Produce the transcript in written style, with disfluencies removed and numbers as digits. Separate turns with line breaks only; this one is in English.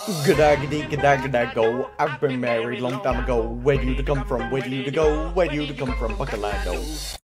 Gegagedigedagedago. I've been married long time ago. Where do you come from? Where do you go? Where do you come from? Buckalago.